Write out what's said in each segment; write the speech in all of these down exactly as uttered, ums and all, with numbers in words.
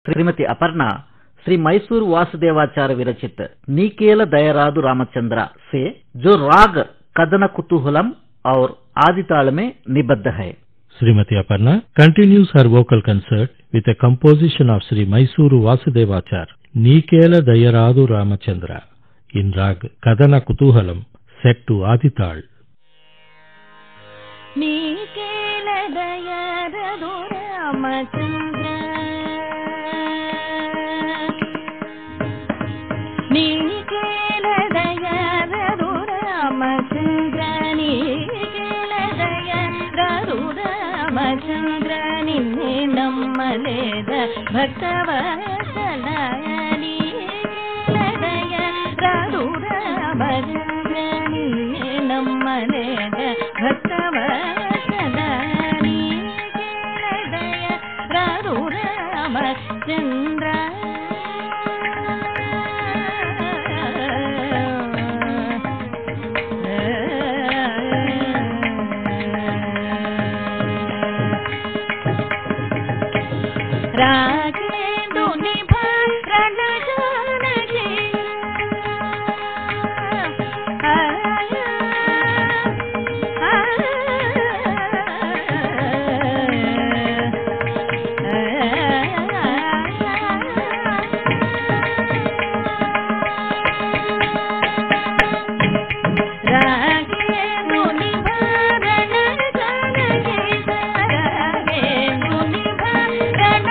श्रीमती अपर्णा श्री मैसूर वासुदेवाचार्य विरचित नीकेल दयरादु रामचंद्र से जो राग कदन कुतूहलम और आदिताल में निबद्ध है। Srimati Aparna continues her vocal concert with a composition of Sri Mysuru Vasudevachar, Nikela Dayaradu Ramachandra, in rag Kadana Kutuhalam, set to Adital. Nikela Dayaradu Ramachandra, Nikela Dayaradu Ramachandra, Nikela Dayaradu Ramachandra, Ninne nammaleda Bhaktavatsala, Nikela Dayaradu Ramachandra, Ninne nammaleda Bhaktavatsala, Nikela Dayaradu Ramachandra. रागेंदु निभारण Janaki रागेंदु निभारण Janaki रागेंदु निभारण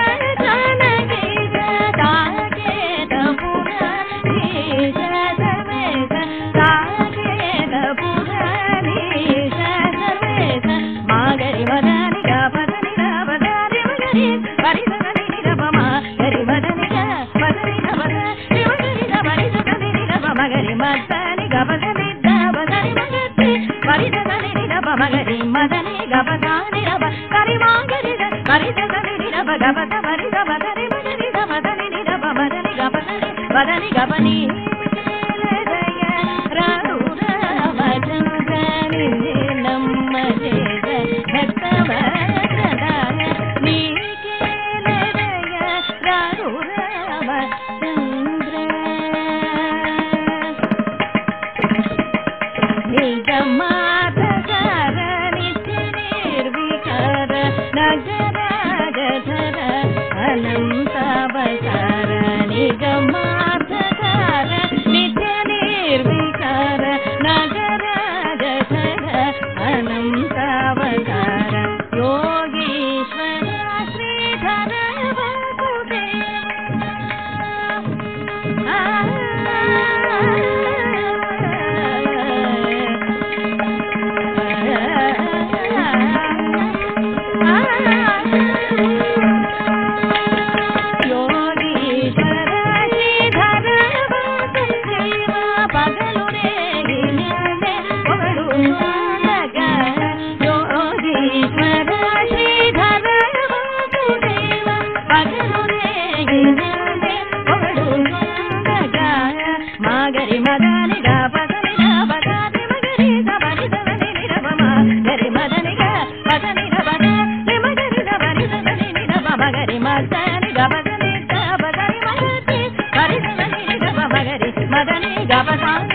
Gabadani